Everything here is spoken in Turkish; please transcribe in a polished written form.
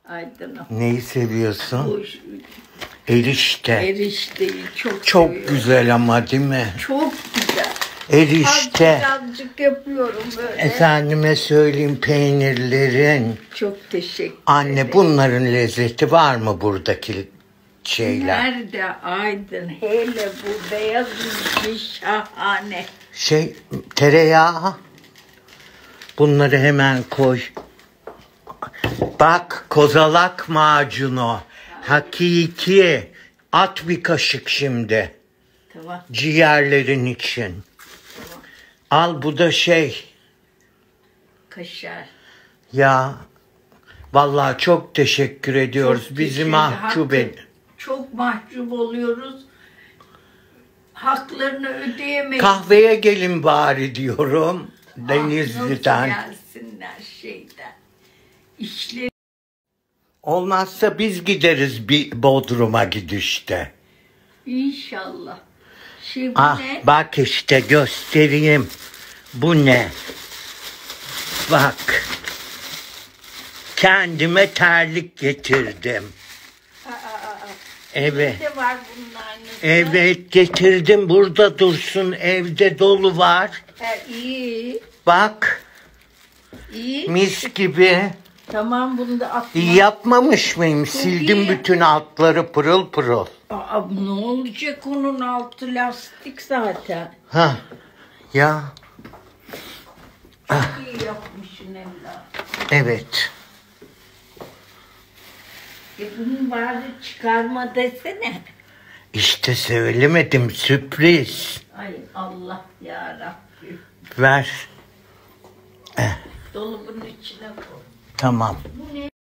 Aydın'ım. Neyi seviyorsun? Bu Erişte. erişteyi çok Çok seviyorum. güzel ama değil mi? Çok güzel. Erişte. Azıcık yapıyorum böyle. Efendime söyleyeyim, peynirlerin. Çok teşekkür Anne, ederim. bunların lezzeti var mı buradaki şeyler? Nerede Aydın? Hele bu beyaz üzümü şahane. Tereyağı. Bunları hemen koy. Bak, kozalak macunu. Hakiki. At bir kaşık şimdi. Tamam. Ciğerlerin için. Tamam. Al, bu da Kaşar. Ya vallahi çok teşekkür ediyoruz. Çok Bizi teşekkür- mahcup Hakkı- et. Çok mahcup oluyoruz. Haklarını ödeyemeyiz. Kahveye gelin bari diyorum. Denizli'den. Nasıl gelsinler şeyden. İşleri Olmazsa biz gideriz bir Bodrum'a gidişte. inşallah. Şimdi Ah, ne? bak işte göstereyim. Bu ne? Bak. Kendime terlik getirdim. Evet. Ne var bunun aynısı? Evet, getirdim. Burada dursun. Evde dolu var. İyi. Bak. İyi. Mis gibi. Tamam, bunu da atma. İyi yapmamış mıyım? Sildim iyi. bütün altları pırıl pırıl. Aa, ne olacak, onun altı lastik zaten. Ha. Ya. İyi yapmışsın evladım. Evet. Bunu bari çıkarma desene. İşte söylemedim, sürpriz. Ay Allah yarabbim. Ver. Dolabın içine koy. Tamam. Bu ne?